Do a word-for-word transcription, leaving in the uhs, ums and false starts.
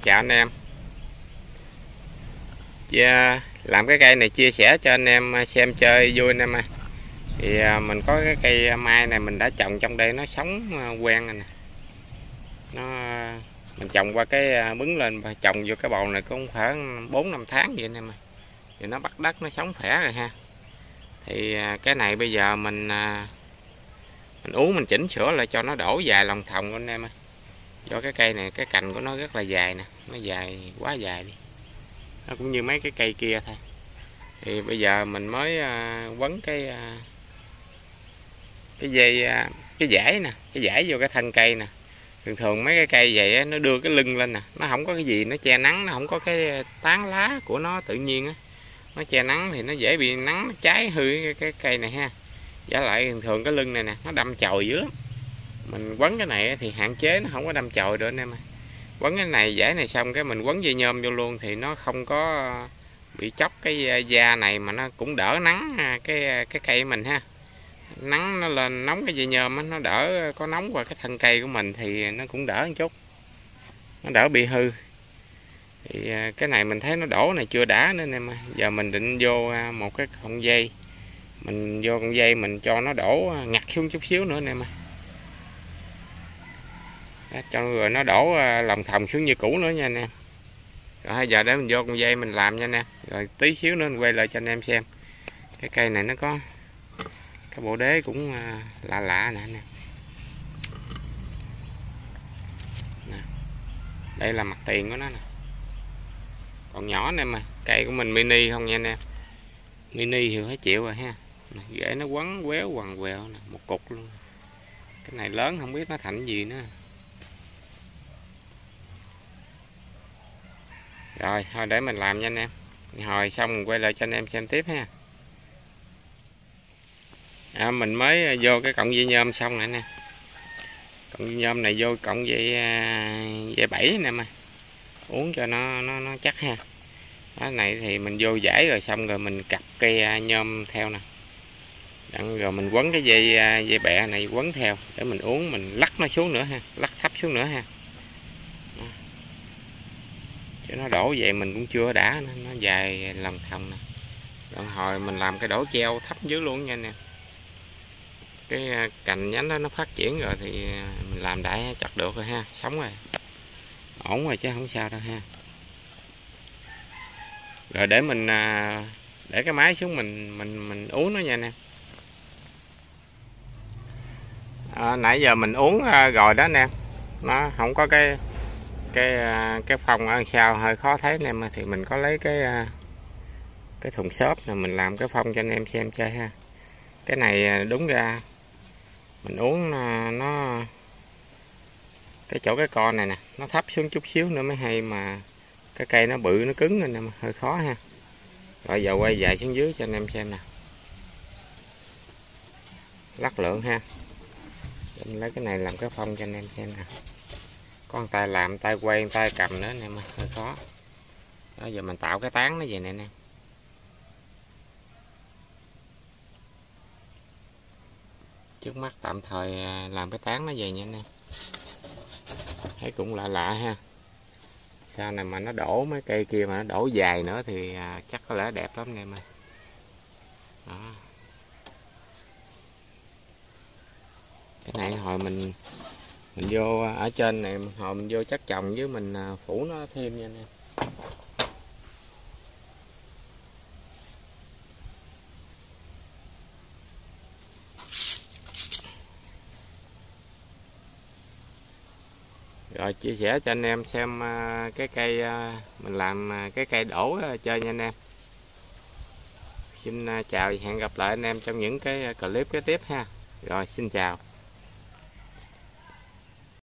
Chào anh em. Chia, làm cái cây này chia sẻ cho anh em xem chơi vui anh em ơi. Thì mình có cái cây mai này mình đã trồng trong đây, nó sống quen rồi nè. Nó mình trồng qua cái bứng lên và trồng vô cái bầu này cũng khoảng bốn năm tháng vậy anh em ơi. Thì nó bắt đất, nó sống khỏe rồi ha. Thì cái này bây giờ mình mình uống, mình chỉnh sửa lại cho nó đổ dài lòng thòng anh em ơi. Do cái cây này cái cành của nó rất là dài nè, nó dài quá dài đi, nó cũng như mấy cái cây kia thôi. Thì bây giờ mình mới uh, quấn cái uh, cái dây uh, cái dải nè, cái dải vô cái thân cây nè. Thường thường mấy cái cây vậy á, nó đưa cái lưng lên nè, nó không có cái gì nó che nắng, nó không có cái tán lá của nó tự nhiên á, nó che nắng thì nó dễ bị nắng nó cháy hư cái, cái cây này ha. Giả lại thường thường cái lưng này nè nó đâm chồi dữ lắm. Mình quấn cái này thì hạn chế nó không có đâm chồi được anh em ơi. Quấn cái này dải này xong cái mình quấn dây nhôm vô luôn thì nó không có bị chóc cái da này, mà nó cũng đỡ nắng cái cái cây mình ha. Nắng nó lên nóng cái dây nhôm á, nó đỡ có nóng qua cái thân cây của mình thì nó cũng đỡ một chút, nó đỡ bị hư. Thì cái này mình thấy nó đổ này chưa đã nữa anh em ơi. Giờ mình định vô một cái cọng dây, mình vô con dây mình cho nó đổ ngặt xuống chút xíu nữa anh em ơi. Đó, cho rồi nó đổ lòng thòng xuống như cũ nữa nha anh em. Rồi bây giờ để mình vô con dây mình làm nha anh em. Rồi tí xíu nữa mình quay lại cho anh em xem. Cái cây này nó có cái bộ đế cũng lạ lạ nè anh em. Nè. Đây là mặt tiền của nó nè. Còn nhỏ anh em ơi, cây của mình mini không nha anh em. Mini thì phải chịu rồi ha. Rễ nó quấn quéo quằn quẹo nè, một cục luôn. Cái này lớn không biết nó thành gì nữa. Rồi thôi để mình làm nha anh em. Hồi xong mình quay lại cho anh em xem tiếp ha. À, mình mới vô cái cọng dây nhôm xong nè nè. Cọng dây nhôm này vô cọng dây dây bảy nè mà. Uống cho nó nó nó chắc ha. Cái này thì mình vô giải rồi xong rồi mình cặp cây nhôm theo nè. Đặng rồi mình quấn cái dây dây bẹ này quấn theo để mình uống, mình lắc nó xuống nữa ha, lắc thấp xuống nữa ha. Chứ nó đổ vậy mình cũng chưa đã, nó, nó dài lòng thòng nè. Rồi hồi mình làm cái đổ treo thấp dưới luôn nha nè. Cái cành nhánh đó nó phát triển rồi thì mình làm đại chặt được rồi ha, sống rồi, ổn rồi chứ không sao đâu ha. Rồi để mình để cái máy xuống mình mình mình uống nó nha nè. À, nãy giờ mình uống rồi đó nè, nó không có cái cái cái phong ở sau hơi khó thấy anh em, thì mình có lấy cái cái thùng xốp này mình làm cái phong cho anh em xem chơi ha. Cái này đúng ra mình uống nó, nó cái chỗ cái con này nè nó thấp xuống chút xíu nữa mới hay, mà cái cây nó bự nó cứng nên hơi khó ha. Rồi giờ quay dài xuống dưới cho anh em xem nè, lắc lượng ha. Mình lấy cái này làm cái phong cho anh em xem nè. Có tay làm, tay quay, tay cầm nữa anh em, hơi khó. Đó, giờ mình tạo cái tán nó vậy nè anh em. Trước mắt tạm thời làm cái tán nó vậy nha anh em. Thấy cũng lạ lạ ha. Sau này mà nó đổ mấy cây kia mà nó đổ dài nữa thì chắc có lẽ đẹp lắm anh em ơi. Đó. Cái này hồi mình mình vô ở trên này hồi mình vô chắc trồng với mình phủ nó thêm nha anh em. Rồi chia sẻ cho anh em xem cái cây mình làm cái cây đổ chơi nha anh em. Xin chào và hẹn gặp lại anh em trong những cái clip kế tiếp ha. Rồi xin chào.